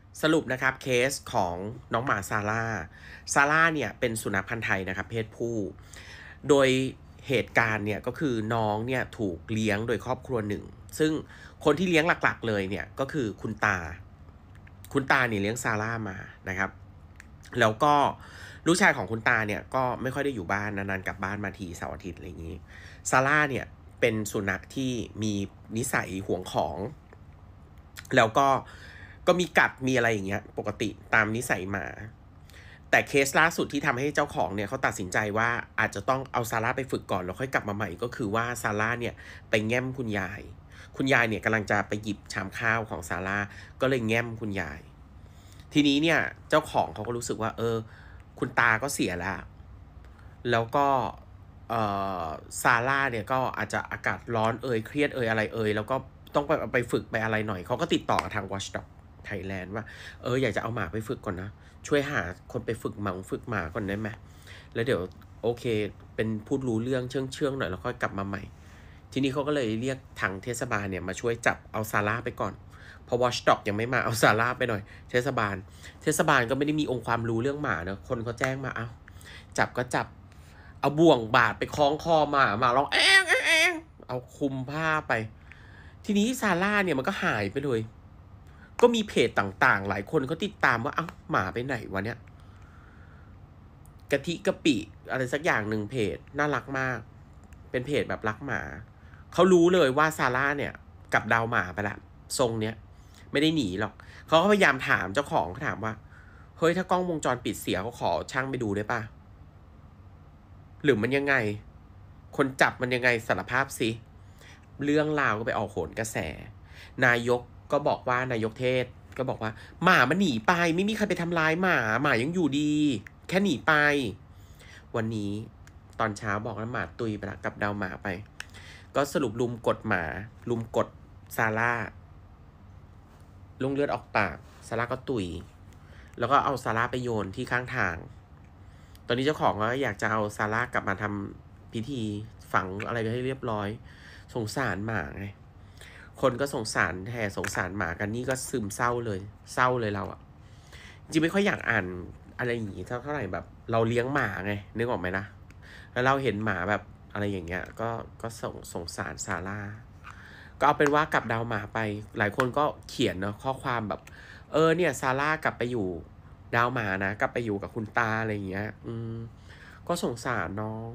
สรุปนะครับเคสของน้องหมาซาร่าเนี่ยเป็นสุนัขพันธุ์ไทยนะครับเพศผู้โดยเหตุการณ์เนี่ยก็คือน้องเนี่ยถูกเลี้ยงโดยครอบครัวหนึ่งซึ่งคนที่เลี้ยงหลักๆเลยเนี่ยก็คือคุณตาเนี่ยเลี้ยงซาร่ามานะครับแล้วก็ลูกชายของคุณตาเนี่ยก็ไม่ค่อยได้อยู่บ้านนานๆกลับบ้านมาทีเสาร์อาทิตย์อะไรอย่างนี้ซาร่าเนี่ยเป็นสุนัขที่มีนิสัยหวงของแล้วก็มีกัดมีอะไรอย่างเงี้ยปกติตามนิสัยหมาแต่เคสล่าสุดที่ทำให้เจ้าของเนี่ยเขาตัดสินใจว่าอาจจะต้องเอาซาร่าไปฝึกก่อนแล้วค่อยกลับมาใหม่ก็คือว่าซาร่าเนี่ยไปแง้มคุณยายเนี่ยกำลังจะไปหยิบชามข้าวของซาร่าก็เลยแง้มคุณยายทีนี้เนี่ยเจ้าของเขาก็รู้สึกว่าคุณตาก็เสียแล้วก็เอ่ซาร่าเนี่ยก็อาจจะอากาศร้อนเครียดอะไรแล้วก็ต้องไปฝึกไปอะไรหน่อยเขาก็ติดต่อกับทาง Watchdog Thailand ว่าอยากจะเอาหมาไปฝึกก่อนนะช่วยหาคนไปฝึกหมาก่อนได้ไหมแล้วเดี๋ยวโอเคเป็นพูดรู้เรื่องเชื่องหน่อยแล้วค่อยกลับมาใหม่ทีนี้เขาก็เลยเรียกทางเทศบาลเนี่ยมาช่วยจับเอาซาร่าไปก่อนพอ Watchdog ยังไม่มาเอาซาร่าไปหน่อยเทศบาลก็ไม่ได้มีองค์ความรู้เรื่องหมาเนอะคนเขาแจ้งมาเอาจับก็จับเอาบ่วงบาดไปคล้องคอหมาร้องเอาคุมผ้าไปทีนี้ซาร่าเนี่ยมันก็หายไปเลยก็มีเพจต่างๆหลายคนเขาติดตามว่าเอ้าหมาไปไหนวะเนี่ยกะทิกะปิอะไรสักอย่างหนึ่งเพจน่ารักมากเป็นเพจแบบรักหมาเขารู้เลยว่าซาร่าเนี่ยกับดาวหมาไปละทรงเนี้ยไม่ได้หนีหรอกเขาก็พยายามถามเจ้าของเขาถามว่าเฮ้ยถ้ากล้องวงจรปิดเสียเขาขอช่างไปดูได้ป่ะหรือมันยังไงคนจับมันยังไงสารภาพสิเรื่องราวก็ไปออกโหนกระแสนายกก็บอกว่านายกเทศก็บอกว่าหมามันหนีไปไม่มีใครไปทำร้ายหมายังอยู่ดีแค่หนีไปวันนี้ตอนเช้าบอกว่าหมาตุยไปละกับดาวหมาไปก็สรุปลุมกดซาร่าลงเลือดออกปากซาร่าก็ตุยแล้วก็เอาซาร่าไปโยนที่ข้างทางตอนนี้เจ้าของก็อยากจะเอาซาร่ากลับมาทำพิธีฝังอะไรไปให้เรียบร้อยสงสารหมาไงคนก็สงสารสงสารหมากันนี่ก็ซึมเศร้าเลยเราอะจริงไม่ค่อยอยากอ่านอะไรอย่างงี้เท่าไหร่แบบเราเลี้ยงหมาไงนึกออกไหมนะแล้วเราเห็นหมาแบบอะไรอย่างเงี้ยก็สงสารซาร่าก็เอาเป็นว่ากลับดาวหมาไปหลายคนก็เขียนเนาะข้อความแบบเนี่ยซาร่ากลับไปอยู่ดาวหมานะกลับไปอยู่กับคุณตาอะไรอย่างเงี้ยก็สงสารน้อง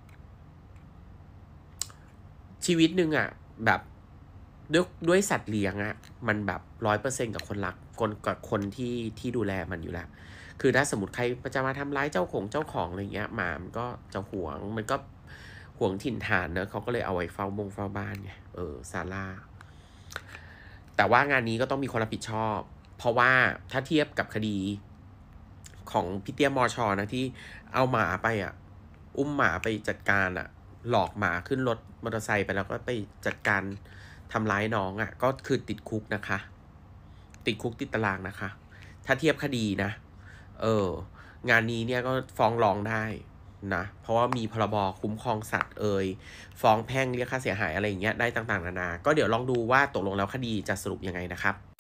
ชีวิตหนึ่งอะแบบด้วยสัตว์เลี้ยงอะมันแบบ100%กับคนรักกับคนที่ดูแลมันอยู่แล้วคือถ้าสมมติใครจะมาทำร้ายเจ้าของอะไรเงี้ยหมามันก็จะหวงมันก็หวงถิ่นฐานเนอะเขาก็เลยเอาไว้เฝ้าบ้านไงซาร่าแต่ว่างานนี้ก็ต้องมีคนรับผิดชอบเพราะว่าถ้าเทียบกับคดีของพี่เตี้ยมอชอนะที่เอาหมาไปอ่ะอุ้มหมาไปจัดการอ่ะหลอกหมาขึ้นรถมอเตอร์ไซค์ไปแล้วก็ไปจัดการทำร้ายน้องอ่ะก็คือติดคุกนะคะติดคุกติดตารางนะคะถ้าเทียบคดีนะงานนี้เนี่ยก็ฟ้องร้องได้นะเพราะว่ามีพรบคุ้มครองสัตว์ฟ้องแพ่งเรียกค่าเสียหายอะไรอย่างเงี้ยได้ต่างๆนานาก็เดี๋ยวลองดูว่าตกลงแล้วคดีจะสรุปยังไงนะครับ